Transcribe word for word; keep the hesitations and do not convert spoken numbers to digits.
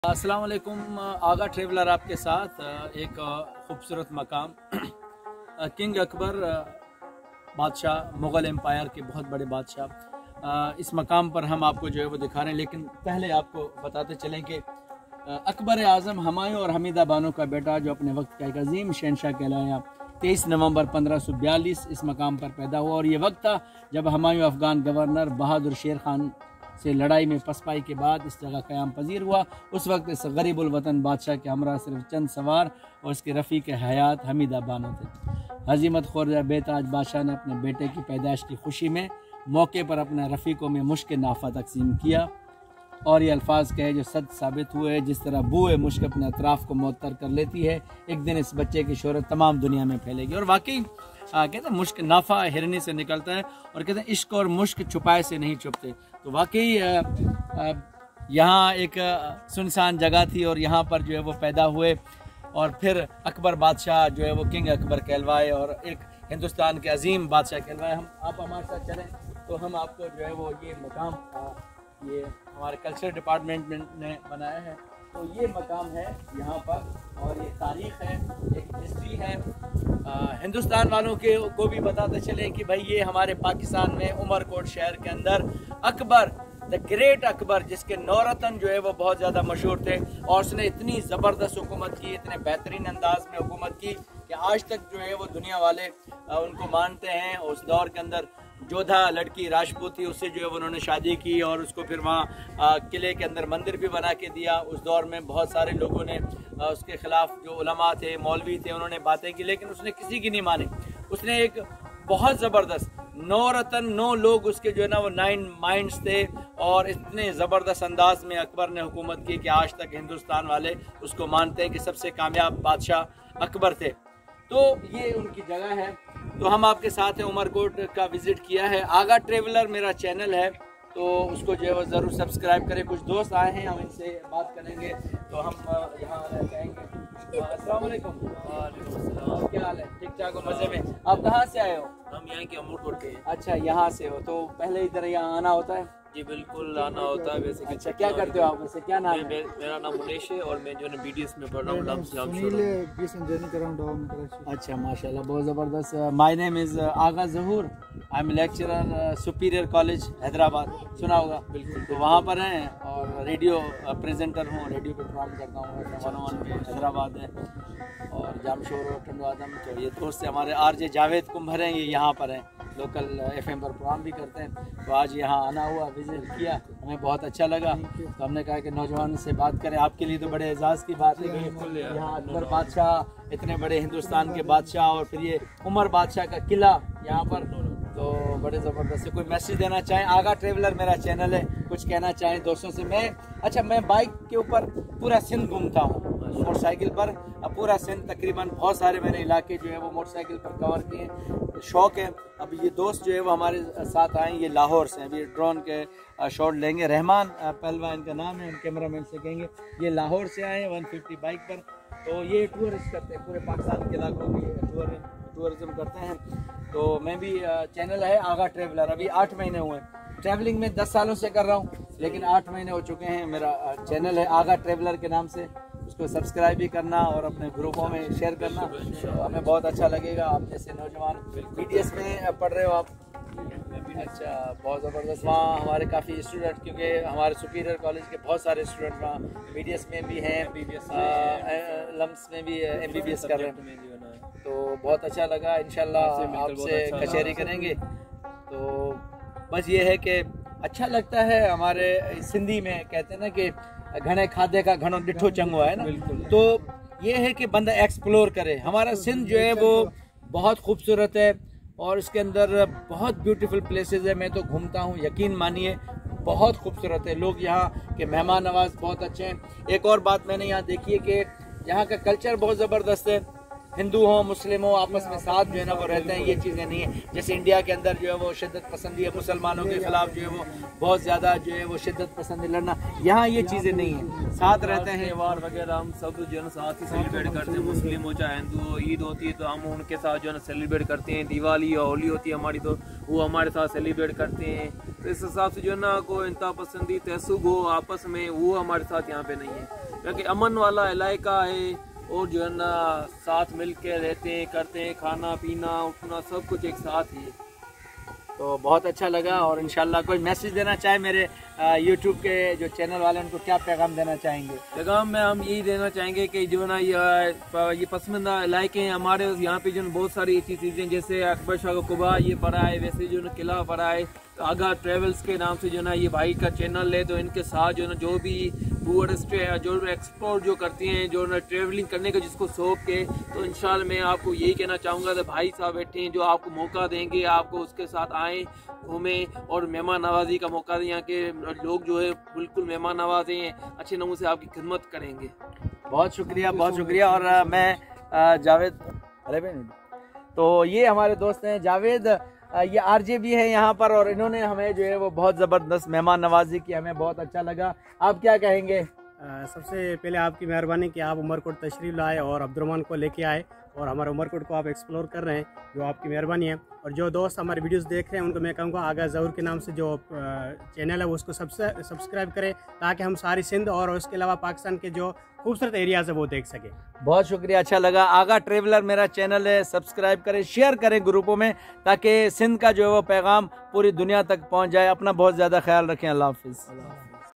अस्सलाम वालेकुम। आगा ट्रेवलर आपके साथ एक खूबसूरत मकाम किंग अकबर बादशाह, मुग़ल एम्पायर के बहुत बड़े बादशाह, इस मकाम पर हम आपको जो है वो दिखा रहे हैं। लेकिन पहले आपको बताते चलें कि अकबर आज़म हुमायूं और हमीदा बानो का बेटा, जो अपने वक्त का एक अजीम शहनशाह कहलाया, तेईस नवंबर पंद्रह सौ बयालीस इस मकाम पर पैदा हुआ। और ये वक्त था जब हुमायूं अफ़गान गवर्नर बहादुर शेर खान से लड़ाई में पसपाई के बाद इस जगह क़याम पजीर हुआ। उस वक्त इस गरीबुल वतन बादशाह के हमरा सिर्फ चंद सवार और इसके रफ़ीक हयात हमीदा बानो थे। हजीमत खोर बेताज बादशाह ने अपने बेटे की पैदाइश की खुशी में मौके पर अपने रफ़ीकों में मुश्क नाफ़ा तकसीम किया और ये अल्फाज कहे जो सच साबित हुए। जिस तरह बूए मुश्क अपने अतराफ़ को मुअत्तर कर लेती है, एक दिन इस बच्चे की शोहरत तमाम दुनिया में फैलेगी। और वाकई कहते हैं मुश्क नाफ़ा हिरनी से निकलता है, और कहते हैं इश्क और मुश्क छुपाए से नहीं छुपते। तो वाकई यहाँ एक सुनसान जगह थी और यहाँ पर जो है वो पैदा हुए और फिर अकबर बादशाह जो है वो किंग अकबर कहलवाए और एक हिंदुस्तान के अजीम बादशाह कहलवाए। हम आप हमारे साथ चलें तो हम आपको जो है वो ये मकाम, ये हमारे कल्चर डिपार्टमेंट ने बनाया है, तो ये मकाम है यहाँ पर और ये तारीख़ है, एक हिस्ट्री है। आ, हिंदुस्तान वालों के को भी बताते चले कि भाई ये हमारे पाकिस्तान में उमरकोट शहर के अंदर अकबर द ग्रेट अकबर, जिसके नौरतन जो है वो बहुत ज़्यादा मशहूर थे और उसने इतनी ज़बरदस्त हुकूमत की, इतने बेहतरीन अंदाज में हुकूमत की कि आज तक जो है वो दुनिया वाले आ, उनको मानते हैं। उस दौर के अंदर जोधा लड़की राजपूत थी, उससे जो है उन्होंने शादी की और उसको फिर वहाँ किले के अंदर मंदिर भी बना के दिया। उस दौर में बहुत सारे लोगों ने आ, उसके ख़िलाफ़, जो उलमा थे, मौलवी थे, उन्होंने बातें की, लेकिन उसने किसी की नहीं मानी। उसने एक बहुत ज़बरदस्त नौ रतन नौ लोग उसके जो है ना वो नाइन माइंड्स थे और इतने ज़बरदस्त अंदाज में अकबर ने हुकूमत की कि आज तक हिंदुस्तान वाले उसको मानते हैं कि सबसे कामयाब बादशाह अकबर थे। तो ये उनकी जगह है। तो हम आपके साथ हैं, उमरकोट का विज़िट किया है। आगा ट्रेवलर मेरा चैनल है, तो उसको जो है वो ज़रूर सब्सक्राइब करें। कुछ दोस्त आए हैं, हम इनसे बात करेंगे, तो हम यहाँ आना चाहेंगे। अस्सलाम वालेकुम। वालेकुम, क्या हाल है? ठीक ठाक हो? मज़े में? आप कहाँ से आए हो? हम यहाँ के उमरकोट के हैं। अच्छा, यहाँ से हो, तो पहले इधर यहाँ आना होता है? जी बिल्कुल आना होता है। वैसे अच्छा, क्या करते हो आप? वैसे क्या नाम है? मे, मेरा नाम मुनेश है और मैं जो है बीडीएस में पढ़ रहा हूँ। अच्छा, माशाल्लाह, बहुत ज़बरदस्त। My name is Agha Zahoor, I am lecturer superior college Hyderabad, सुना होगा? बिल्कुल। तो वहाँ पर हैं और रेडियो प्रेजेंटर हूँ, रेडियो पे प्रोग्राम करता हूँ वन वन में हैदराबाद है और जामशोर और टंडो आदम। तो ये दोस्त हमारे आर जे जावेद कुंभर हैं, ये यहाँ पर हैं, लोकल एफएम पर प्रोग्राम भी करते हैं। तो आज यहाँ आना हुआ, विजिट किया, हमें बहुत अच्छा लगा। तो हमने कहा कि नौजवान से बात करें। आपके लिए तो बड़े एजाज़ की बात है कि यहाँ अकबर बादशाह, इतने बड़े हिंदुस्तान के बादशाह, और फिर ये उमर बादशाह का किला यहाँ पर, तो बड़े ज़बरदस्त। कोई मैसेज देना चाहें? आगा ट्रेवलर मेरा चैनल है, कुछ कहना चाहें दोस्तों से? मैं अच्छा मैं बाइक के ऊपर पूरा सिंध घूमता हूँ, मोटरसाइकिल पर। अब पूरा सिंध तकरीबन बहुत सारे मैंने इलाके जो है वो मोटरसाइकिल पर कवर किए, शौक़ है। अब ये दोस्त जो है वो हमारे साथ आए, ये लाहौर से, अभी ड्रोन के शॉट लेंगे। रहमान पहलवान इनका नाम है, हम कैमरा मैन से कहेंगे। ये लाहौर से आए वन फिफ्टी बाइक पर। तो ये टूरिस्ट करते हैं, पूरे पाकिस्तान के इलाकों की टूर टूरिज़म करते हैं। तो मैं भी, चैनल है आगा ट्रेवलर, अभी आठ महीने हुए हैं। ट्रैवलिंग में दस सालों से कर रहा हूँ, लेकिन आठ महीने हो चुके हैं। मेरा चैनल है आगा ट्रेवलर के नाम से, उसको सब्सक्राइब भी करना और अपने ग्रुपों में शेयर करना, तो हमें बहुत अच्छा लगेगा। आप जैसे नौजवान बीडीएस में पढ़ रहे हो आप? अच्छा, बहुत ज़बरदस्त। वहाँ हमारे काफ़ी स्टूडेंट, क्योंकि हमारे सुपीरियर कॉलेज के बहुत सारे स्टूडेंट वहाँ बीडीएस में भी हैं, लम्स में भी एमबीबीएस कर रहे हैं। तो बहुत अच्छा लगा। इंशाल्लाह आपसे कचहरी करेंगे। तो बस ये है कि अच्छा लगता है। हमारे सिंधी में कहते हैं ना कि घने खादे का घणो डिठो चंगो है ना, तो ये है कि बंदा एक्सप्लोर करे। हमारा सिंध जो है वो बहुत खूबसूरत है और इसके अंदर बहुत ब्यूटीफुल प्लेसेस है। मैं तो घूमता हूँ, यकीन मानिए बहुत खूबसूरत है। लोग यहाँ के मेहमान नवाज बहुत अच्छे हैं। एक और बात मैंने यहाँ देखी है कि यहाँ का कल्चर बहुत ज़बरदस्त है। हिंदू हो मुस्लिम हो आपस में साथ जो है ना वो रहते हैं। ये चीज़ें नहीं है जैसे इंडिया के अंदर जो है वो शिद्दत पसंदी है, मुसलमानों के खिलाफ जो है वो बहुत ज़्यादा जो है वो शिद्दत पसंदी लड़ना, यहाँ ये चीज़ें नहीं है, साथ रहते हैं। त्यौहार वगैरह हम सब जो है ना साथ ही सेलिब्रेट करते हैं, मुस्लिम हो चाहे हिंदू हो। ईद होती है तो हम उनके साथ जो है ना सेलिब्रेट करते हैं। दिवाली या होली होती है हमारी तो वो हमारे साथ सेलिब्रेट करते हैं। तो इस हिसाब से जो है ना कोई इंतहा पसंदी तहसुब हो आपस में, वो हमारे साथ यहाँ पे नहीं है। क्योंकि अमन वाला इलाका है और जो है ना साथ मिल के रहते हैं, करते हैं, खाना पीना उठना सब कुछ एक साथ ही। तो बहुत अच्छा लगा। और इंशाल्लाह कोई मैसेज देना चाहे मेरे यूट्यूब के जो चैनल वाले, उनको क्या पैगाम देना चाहेंगे? पैगाम में हम यही देना चाहेंगे कि जो ना ये ये पसंदीदा इलाके हैं हमारे, यहाँ पे जो बहुत सारी ऐसी चीज़ें जैसे अकबर शाह का कुबा ये पड़ा है, वैसे जो ना किला पड़ा है। तो आगा ट्रेवल्स के नाम से जो ना ये भाई का चैनल है, तो इनके साथ जो ना जो भी टूरिस्ट है जो एक्सप्लोर जो करती हैं, जो ना ट्रेवलिंग करने का जिसको शौक है, तो इंशाल्लाह मैं आपको यही कहना चाहूँगा कि भाई साहब बैठे हैं जो आपको मौका देंगे, आपको उसके साथ आएँ, घूमें और मेहमान नवाजी का मौका दें। यहाँ के लोग जो है बिल्कुल मेहमान नवाजी हैं, अच्छे नमूने से आपकी खिदमत करेंगे। बहुत शुक्रिया, बहुत शुक्रिया। और आ, मैं आ, जावेद, अरे भाई, तो ये हमारे दोस्त हैं जावेद, आ, ये आरजे भी है यहाँ पर, और इन्होंने हमें जो है वो बहुत ज़बरदस्त मेहमान नवाजी की, हमें बहुत अच्छा लगा। आप क्या कहेंगे? आ, सबसे पहले आपकी मेहरबानी कि आप उमरकोट तशरीफ़ लाए और अब्दुर्रहमान को लेके आए और हमारे उमरकोट को आप एक्सप्लोर कर रहे हैं, जो आपकी मेहरबानी है। और जो दोस्त हमारे वीडियोस देख रहे हैं उनको मैं कहूँगा आगा ज़हूर के नाम से जो चैनल है वो उसको सब्सक्राइब करें, ताकि हम सारी सिंध और उसके अलावा पाकिस्तान के जो खूबसूरत एरियाज है वो देख सकें। बहुत शुक्रिया, अच्छा लगा। आगा ट्रेवलर मेरा चैनल है, सब्सक्राइब करें, शेयर करें ग्रुपों में, ताकि सिंध का जो है वो पैगाम पूरी दुनिया तक पहुँच जाए। अपना बहुत ज़्यादा ख्याल रखें। अल्लाह हाफिज़।